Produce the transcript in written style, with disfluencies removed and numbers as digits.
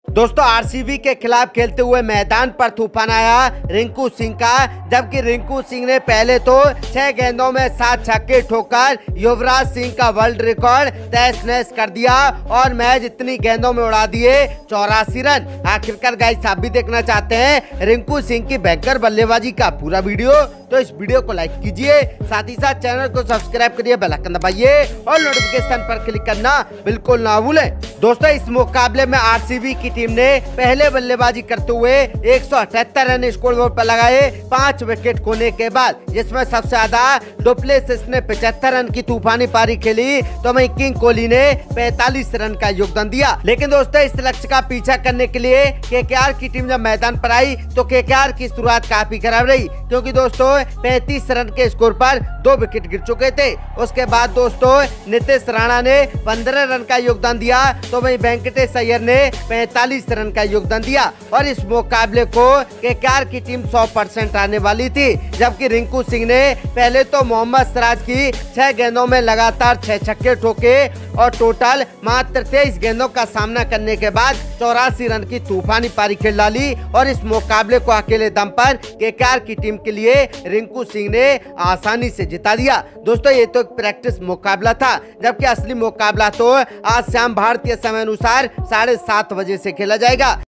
दोस्तों आरसीबी के खिलाफ खेलते हुए मैदान पर तूफान आया रिंकू सिंह का, जबकि रिंकू सिंह ने पहले तो 6 गेंदों में 7 छक्के ठोकर युवराज सिंह का वर्ल्ड रिकॉर्ड तहस नहस कर दिया और मैच इतनी गेंदों में उड़ा दिए 84 रन। आखिरकार गाइस आप भी देखना चाहते हैं रिंकू सिंह की भयंकर बल्लेबाजी का पूरा वीडियो, तो इस वीडियो को लाइक कीजिए, साथ ही साथ चैनल को सब्सक्राइब करिए, बेल आइकन दबाइए और नोटिफिकेशन पर क्लिक करना बिल्कुल ना भूलें। दोस्तों इस मुकाबले में आरसीबी की टीम ने पहले बल्लेबाजी करते हुए 178 रन स्कोर बोर्ड पर लगाए 5 विकेट खोने के बाद, जिसमें सबसे ज्यादा डुप्लेसिस ने 75 रन की तूफानी पारी खेली, तो वहीं किंग कोहली ने 45 रन का योगदान दिया। लेकिन दोस्तों इस लक्ष्य का पीछा करने के लिए केकेआर की टीम जब मैदान पर आई तो केकेआर की शुरुआत काफी खराब रही, क्योंकि दोस्तों 35 रन के स्कोर पर 2 विकेट गिर चुके थे। उसके बाद दोस्तों नीतीश राणा ने 15 रन का योगदान दिया, तो वहीं वेंकटेश अय्यर ने 45 रन का योगदान दिया और इस मुकाबले को केकेआर की टीम 100% आने वाली थी। जबकि रिंकू सिंह ने पहले तो मोहम्मद सिराज की 6 गेंदों में लगातार 6 छक्के ठोके और टोटल मात्र 23 गेंदों का सामना करने के बाद 84 रन की तूफानी पारी खेल डाली और इस मुकाबले को अकेले दम पर केकेआर की टीम के लिए रिंकू सिंह ने आसानी से जिता दिया। दोस्तों ये तो एक प्रैक्टिस मुकाबला था, जबकि असली मुकाबला तो आज शाम भारतीय समय अनुसार 7:30 बजे से खेला जाएगा।